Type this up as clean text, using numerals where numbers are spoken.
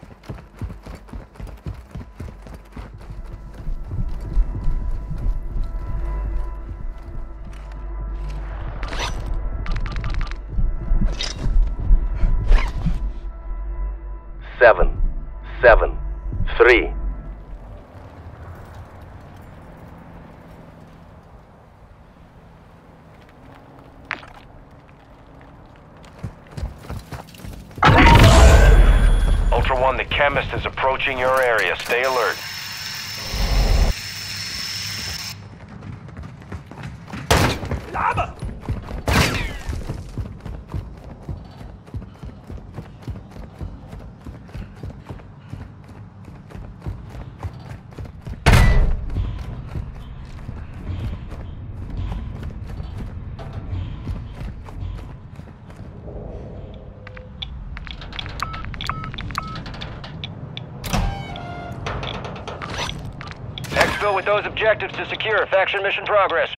Seven, 3. Ultra One, the chemist is approaching your area. Stay alert. Lava! Exfil with those objectives to secure. Faction mission progress.